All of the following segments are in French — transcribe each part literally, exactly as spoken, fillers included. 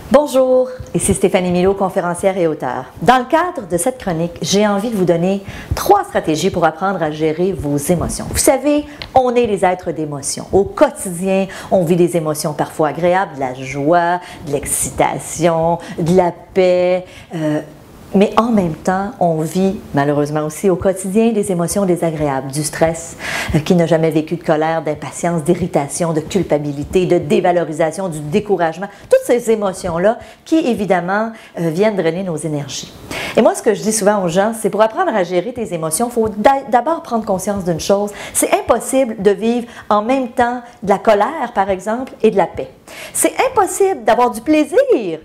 Bonjour, ici Stéphanie Milot, conférencière et auteure. Dans le cadre de cette chronique, j'ai envie de vous donner trois stratégies pour apprendre à gérer vos émotions. Vous savez, on est les êtres d'émotions. Au quotidien, on vit des émotions parfois agréables, de la joie, de l'excitation, de la paix, euh, mais en même temps, on vit malheureusement aussi au quotidien des émotions désagréables, du stress, euh, qui n'a jamais vécu de colère, d'impatience, d'irritation, de culpabilité, de dévalorisation, du découragement, toutes ces émotions-là qui évidemment euh, viennent drainer nos énergies. Et moi, ce que je dis souvent aux gens, c'est pour apprendre à gérer tes émotions, il faut d'abord prendre conscience d'une chose, c'est impossible de vivre en même temps de la colère, par exemple, et de la paix. C'est impossible d'avoir du plaisir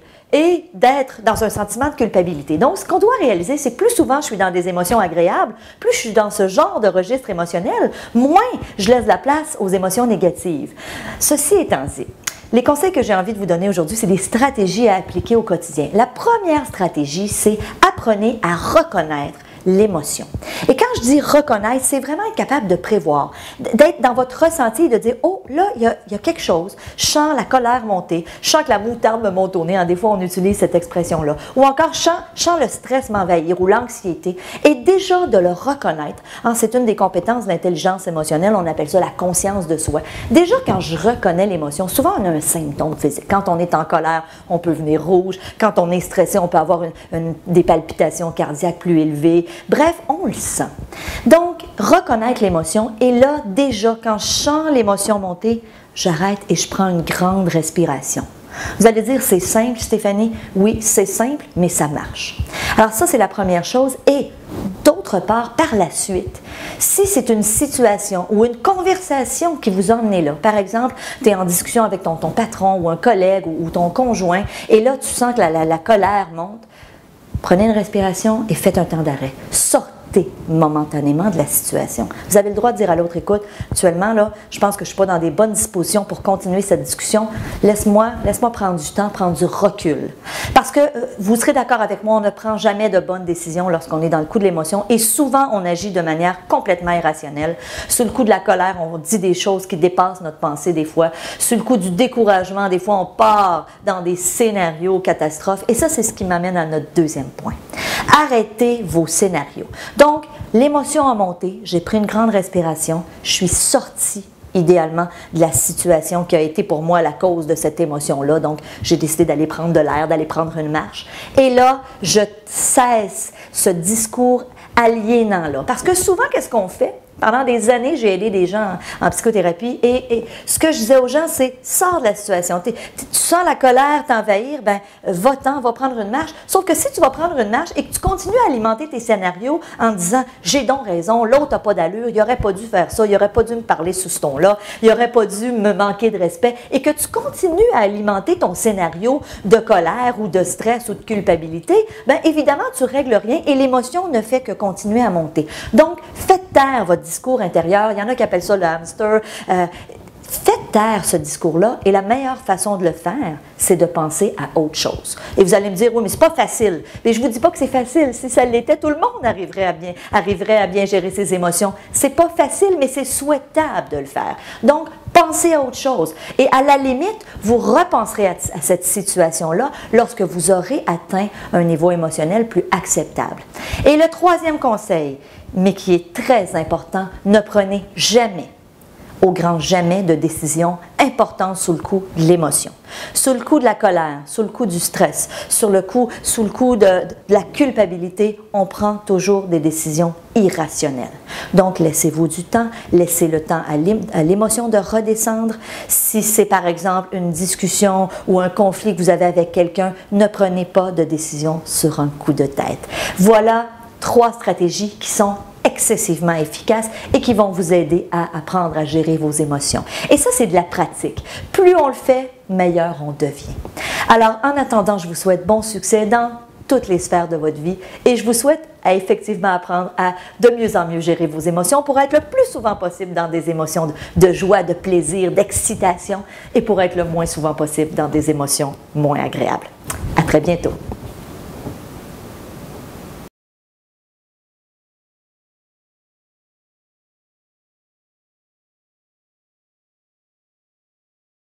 et d'être dans un sentiment de culpabilité. Donc, ce qu'on doit réaliser, c'est que plus souvent je suis dans des émotions agréables, plus je suis dans ce genre de registre émotionnel, moins je laisse la place aux émotions négatives. Ceci étant dit, les conseils que j'ai envie de vous donner aujourd'hui, c'est des stratégies à appliquer au quotidien. La première stratégie, c'est apprenez à reconnaître l'émotion. Et quand je dis reconnaître, c'est vraiment être capable de prévoir, d'être dans votre ressenti et de dire « Oh, là, il y a, il y a quelque chose. Je sens la colère monter. Je sens que la moutarde me monte au nez. » Des fois, on utilise cette expression-là. Ou encore, je sens, je sens le stress m'envahir ou l'anxiété. Et déjà, de le reconnaître, hein, c'est une des compétences de l'intelligence émotionnelle. On appelle ça la conscience de soi. Déjà, quand je reconnais l'émotion, souvent, on a un symptôme physique. Quand on est en colère, on peut venir rouge. Quand on est stressé, on peut avoir une, une, des palpitations cardiaques plus élevées. Bref, on le sent. Donc, reconnaître l'émotion. Et là, déjà, quand je sens l'émotion monter, j'arrête et je prends une grande respiration. Vous allez dire, c'est simple, Stéphanie? Oui, c'est simple, mais ça marche. Alors ça, c'est la première chose. Et d'autre part, par la suite, si c'est une situation ou une conversation qui vous a emmené là, par exemple, tu es en discussion avec ton, ton patron ou un collègue ou, ou ton conjoint, et là, tu sens que la, la, la colère monte, prenez une respiration et faites un temps d'arrêt. Sortez momentanément de la situation. Vous avez le droit de dire à l'autre, écoute, actuellement, là, je pense que je ne suis pas dans des bonnes dispositions pour continuer cette discussion. Laisse-moi laisse-moi prendre du temps, prendre du recul. Parce que euh, vous serez d'accord avec moi, on ne prend jamais de bonnes décisions lorsqu'on est dans le coup de l'émotion et souvent, on agit de manière complètement irrationnelle. Sous le coup de la colère, on dit des choses qui dépassent notre pensée des fois. Sous le coup du découragement, des fois, on part dans des scénarios catastrophes. Et ça, c'est ce qui m'amène à notre deuxième point. Arrêtez vos scénarios. Donc, l'émotion a monté, j'ai pris une grande respiration, je suis sortie idéalement de la situation qui a été pour moi la cause de cette émotion-là. Donc, j'ai décidé d'aller prendre de l'air, d'aller prendre une marche. Et là, je cesse ce discours aliénant-là. Parce que souvent, qu'est-ce qu'on fait? Pendant des années, j'ai aidé des gens en, en psychothérapie et, et ce que je disais aux gens, c'est « sors de la situation ». Tu sens la colère t'envahir, ben va-t'en, va prendre une marche. Sauf que si tu vas prendre une marche et que tu continues à alimenter tes scénarios en disant « j'ai donc raison, l'autre n'a pas d'allure, il n'aurait pas dû faire ça, il n'aurait pas dû me parler sous ce ton-là, il n'aurait pas dû me manquer de respect » et que tu continues à alimenter ton scénario de colère ou de stress ou de culpabilité, ben évidemment, tu ne règles rien et l'émotion ne fait que continuer à monter. Donc, faites taire votre discours intérieur, il y en a qui appellent ça le hamster. Euh, faites taire ce discours-là et la meilleure façon de le faire, c'est de penser à autre chose. Et vous allez me dire, oui, mais c'est pas facile. Mais je vous dis pas que c'est facile. Si ça l'était, tout le monde arriverait à bien, arriverait à bien gérer ses émotions. C'est pas facile, mais c'est souhaitable de le faire. Donc, pensez à autre chose. Et à la limite, vous repenserez à, à cette situation-là lorsque vous aurez atteint un niveau émotionnel plus acceptable. Et le troisième conseil, mais qui est très important, ne prenez jamais, au grand jamais, de décisions importantes sous le coup de l'émotion. Sous le coup de la colère, sous le coup du stress, sur le coup, sous le coup de, de la culpabilité, on prend toujours des décisions irrationnelles. Donc, laissez-vous du temps, laissez le temps à l'émotion de redescendre. Si c'est par exemple une discussion ou un conflit que vous avez avec quelqu'un, ne prenez pas de décision sur un coup de tête. Voilà trois stratégies qui sont excessivement efficaces et qui vont vous aider à apprendre à gérer vos émotions. Et ça, c'est de la pratique. Plus on le fait, meilleur on devient. Alors, en attendant, je vous souhaite bon succès dans toutes les sphères de votre vie et je vous souhaite à effectivement apprendre à de mieux en mieux gérer vos émotions pour être le plus souvent possible dans des émotions de, de joie, de plaisir, d'excitation et pour être le moins souvent possible dans des émotions moins agréables. À très bientôt.